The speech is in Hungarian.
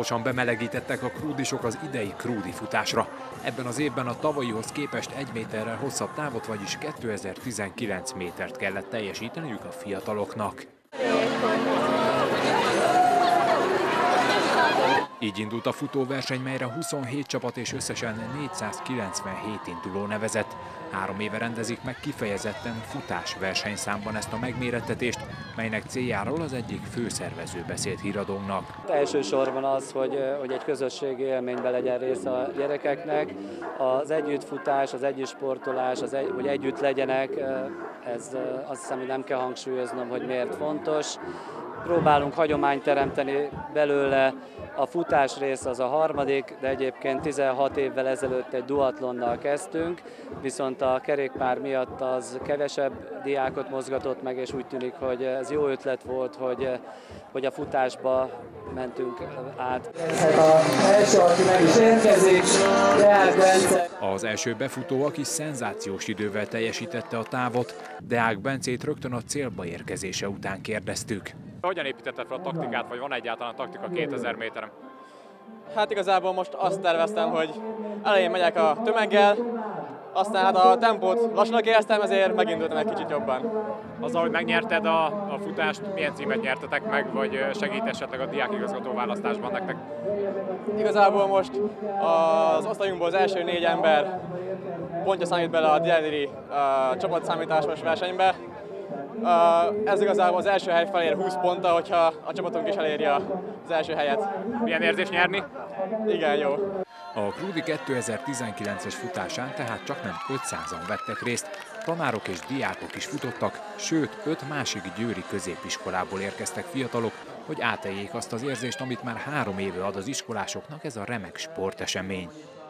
Alaposan bemelegítettek a krúdisok az idei krúdi futásra. Ebben az évben a tavalyihoz képest 1 méterrel hosszabb távot, vagyis 2019 métert kellett teljesíteniük a fiataloknak. Így indult a futóverseny, melyre 27 csapat és összesen 497 induló nevezett. 3 éve rendezik meg kifejezetten futás versenyszámban ezt a megmérettetést, melynek céljáról az egyik főszervező beszélt híradónknak. Elsősorban az, hogy egy közösségi élményben legyen része a gyerekeknek. Az együttfutás, az együttsportolás, hogy együtt legyenek, ez azt hiszem, hogy nem kell hangsúlyoznom, hogy miért fontos. Próbálunk hagyományt teremteni belőle, a futás rész az a harmadik, de egyébként 16 évvel ezelőtt egy duatlonnal kezdtünk, viszont a kerékpár miatt az kevesebb diákot mozgatott meg, és úgy tűnik, hogy ez jó ötlet volt, hogy a futásba mentünk át. Az első, aki meg is érkezik, Deák Bence. Az első befutó, aki szenzációs idővel teljesítette a távot, Deák Bencét rögtön a célba érkezése után kérdeztük. Hogyan építetted fel a taktikát, vagy van egyáltalán taktika 2000 méteren? Hát igazából most azt terveztem, hogy elején megyek a tömeggel, aztán hát a tempót lassanak éreztem, ezért megindultam egy kicsit jobban. Azzal, hogy megnyerted a futást, milyen címet nyertetek meg, vagy segít esetleg a diákigazgató választásban nektek? Igazából most az osztályunkból az első 4 ember pontja számít bele a diákdíj csapatszámításos versenybe. Ez igazából az első hely felér 20 ponttal, hogyha a csapatunk is eléri az első helyet. Milyen érzés nyerni? Igen, jó. A krúdi 2019-es futásán tehát csaknem 500-an vettek részt, tanárok és diákok is futottak, sőt 5 másik győri középiskolából érkeztek fiatalok, hogy átéljék azt az érzést, amit már 3 éve ad az iskolásoknak ez a remek sportesemény.